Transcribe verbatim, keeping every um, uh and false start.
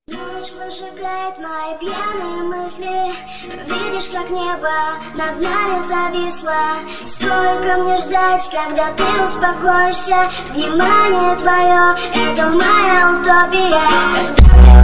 Ночь выжигает мои пьяные мысли. Видишь, как небо над нами зависло. Сколько мне ждать, когда ты успокоишься? Внимание твое — это моя утопия.